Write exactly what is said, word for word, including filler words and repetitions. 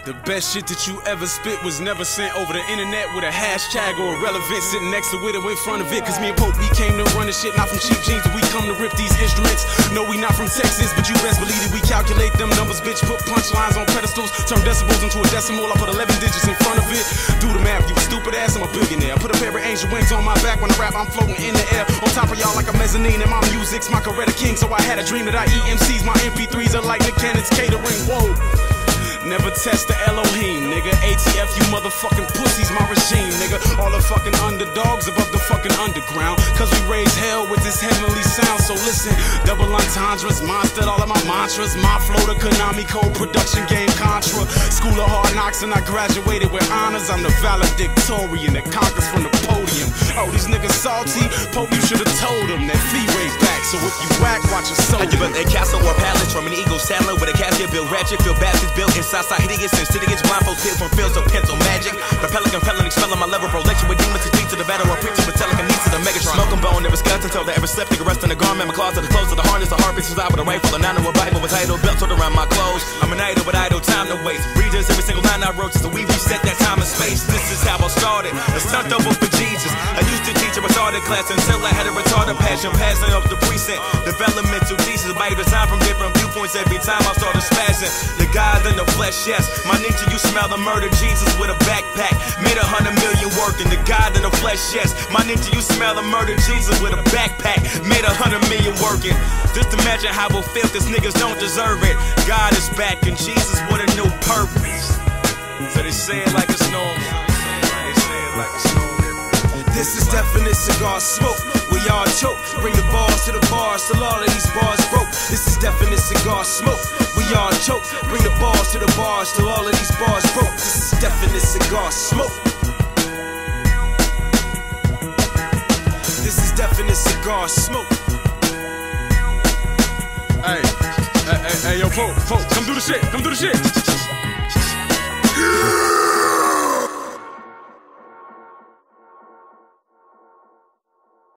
The best shit that you ever spit was never sent over the internet with a hashtag or irrelevant sitting next to it or in front of it. Cause me and Pope, we came to run the shit, not from cheap jeans, but we come to rip these instruments. No, we not from Texas, but you best believe that we calculate them numbers, bitch. Put punchlines on pedestals, turn decibels into a decimal. I put eleven digits in front of it. Do the math, you a stupid ass, I'm a billionaire. Put a pair of angel wings on my back when I rap, I'm floating in the air. On top of y'all like a mezzanine, and my music's my Coretta King. So I had a dream that I E M Cs, my M P threes are like Nick Cannon's catering. Whoa. Never test the Elohim, nigga. A T F, you motherfucking pussies, my regime, nigga. All the fucking underdogs above the fucking underground. Cause we raise hell with this heavenly sound. So listen, double entendres, monster, all of my mantras. My flow, the Konami Code production game Contra. School of hard knocks and I graduated with honors. I'm the valedictorian that conquers from the podium. Oh, these niggas salty? Pope, you should've told them that fee way back. So if you whack, watch your soul. I give up a castle or palace from an eagle's talent with a casket built ratchet, feel Baptist built inside. Outside hideous and hideous blindfolds hit from fields of pencil magic. Propelling, compelling, expelling my level prolection with demons to speak to the battle or preaching with telekinesis to Megatron. Smoking bone, never skeleton until they ever slept. Nigga rest in the garment, my closet, the clothes of the harness, the heartbeats inside with a rifle, and I know a Bible with title belt around my clothes. I'm an idol with idle time to waste. Readers, every single line I wrote just so we reset that time and space. This is how I started. A stunt double for Jesus. I used to teach a retarded class until I had a retarded passion, passing up the precinct. Developmental thesis by design from different viewpoints every time I started spazzing. The God in the flesh. Yes, my ninja, you smell the murder Jesus with a backpack. Made a hundred million working. The God in the flesh, yes. My ninja, you smell the murder Jesus with a backpack. Made a hundred million working. Just imagine how it feel, cause niggas don't deserve it. God is back and Jesus with a new purpose. So they say it like it's normal. They say it like it's normal. This is definite cigar smoke. We all choke. Bring the bars to the bars till all of these bars broke. This is definite cigar smoke. We all choke. Bring the bars to the bars till all of these bars broke. This is definite cigar smoke. This is definite cigar smoke. Hey, hey, hey, hey, yo, Pope, Pope, come do the shit, come do the shit.